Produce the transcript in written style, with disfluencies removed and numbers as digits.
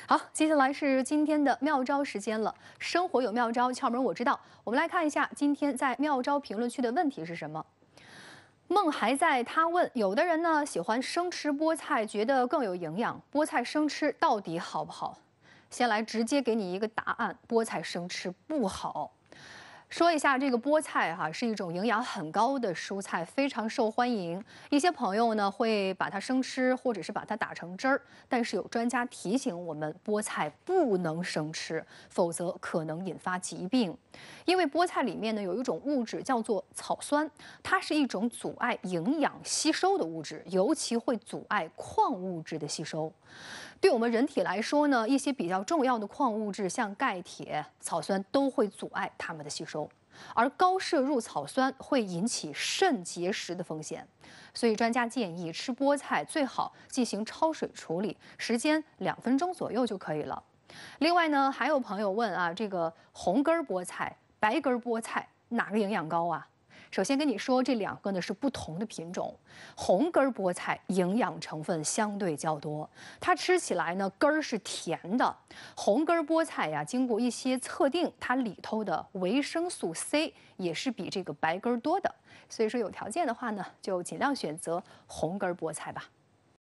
好，接下来是今天的妙招时间了。生活有妙招，窍门我知道。我们来看一下今天在妙招评论区的问题是什么。梦还在，他问：有的人呢喜欢生吃菠菜，觉得更有营养，菠菜生吃到底好不好？先来直接给你一个答案：菠菜生吃不好。说一下这个菠菜是一种营养很高的蔬菜，非常受欢迎。一些朋友呢会把它生吃，或者是把它打成汁儿。但是有专家提醒我们，菠菜不能生吃，否则可能引发疾病。因为菠菜里面呢有一种物质叫做草酸，它是一种阻碍营养吸收的物质，尤其会阻碍矿物质的吸收。对我们人体来说呢，一些比较重要的矿物质，像钙、铁、草酸都会阻碍它们的吸收，而高摄入草酸会引起肾结石的风险。所以专家建议吃菠菜最好进行焯水处理，时间2分钟左右就可以了。另外呢，还有朋友问这个红根菠菜、白根菠菜哪个营养高啊？首先跟你说，这2个呢是不同的品种。红根菠菜营养成分相对较多，它吃起来呢根儿是甜的。红根菠菜经过一些测定，它里头的维生素 C 也是比这个白根多的。所以说有条件的话呢，就尽量选择红根菠菜吧。